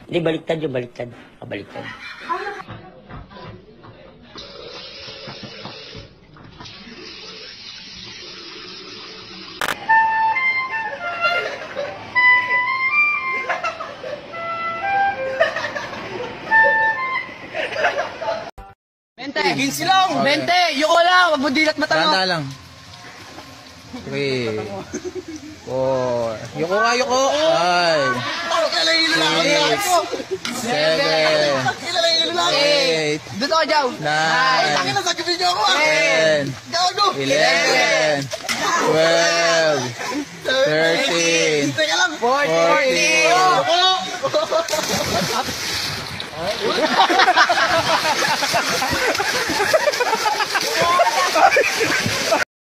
Hindi, baliktad yung baliktad. Baliktad. Bente! Ginsi lang! Bente! Yuko lang! Wag mo dilat mata mo! Tanda lang. 3, 4. Yuko nga, yuko! 5, 6, 7, 8, Dito ka, Jow! 9, 10, 11, 12, 13, 14.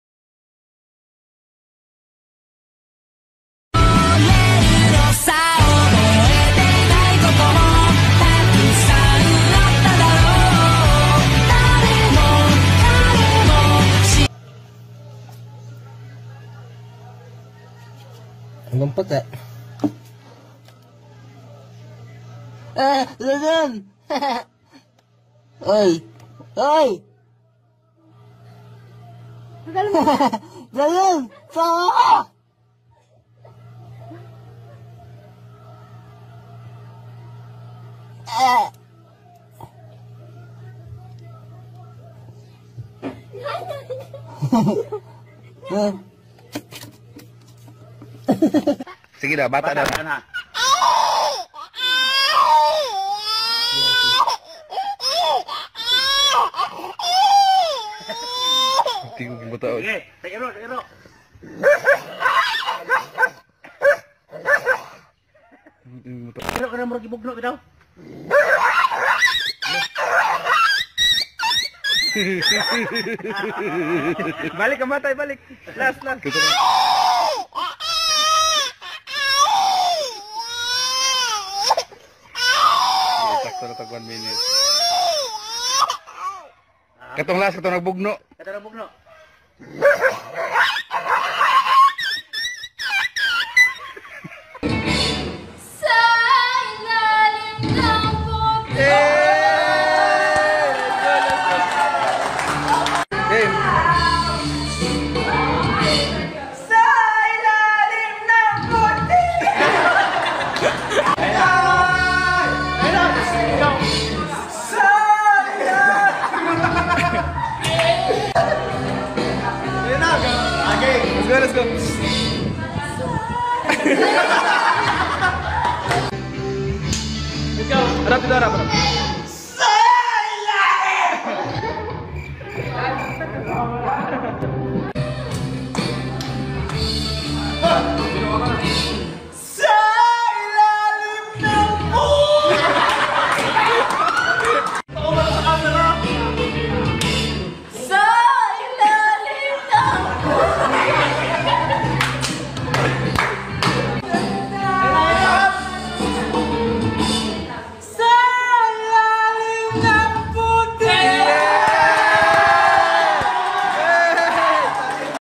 Hanggang pata. Lagan! Oy! Oy! Lagan! Sama! Sige na, bata na. Tingin mo tao. Sige, sa iro. Iro ka na mo gibugno bitaw. Balik ang matay, balik. Last. Sakto na tag 1 minute. Katong last, katong nagbugno. Let's go. Harap dito, harap.